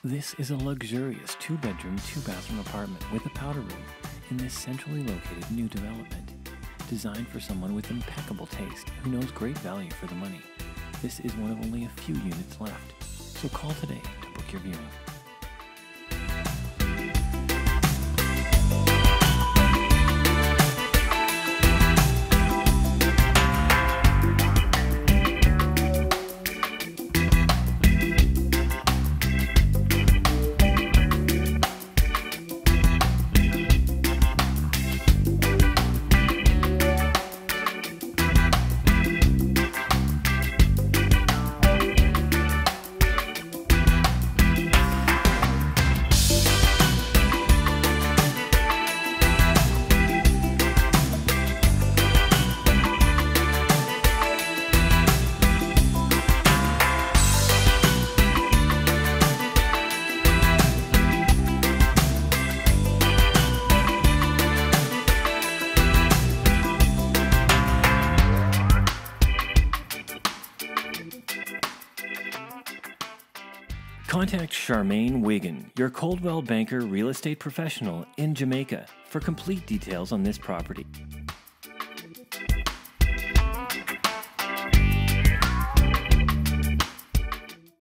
This is a luxurious 2-bedroom, 2-bathroom apartment with a powder room in this centrally located new development, designed for someone with impeccable taste who knows great value for the money. This is one of only a few units left, so call today to book your viewing. Contact Charmaine Wigan, your Coldwell Banker real estate professional in Jamaica, for complete details on this property.